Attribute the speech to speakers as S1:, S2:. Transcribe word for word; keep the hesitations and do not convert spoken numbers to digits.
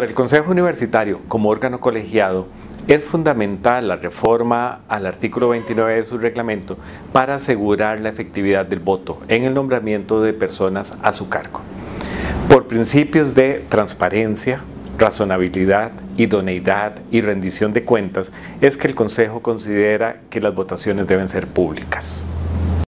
S1: Para el Consejo Universitario, como órgano colegiado, es fundamental la reforma al artículo veintinueve de su reglamento para asegurar la efectividad del voto en el nombramiento de personas a su cargo. Por principios de transparencia, razonabilidad, idoneidad y rendición de cuentas, es que el Consejo considera que las votaciones deben ser públicas.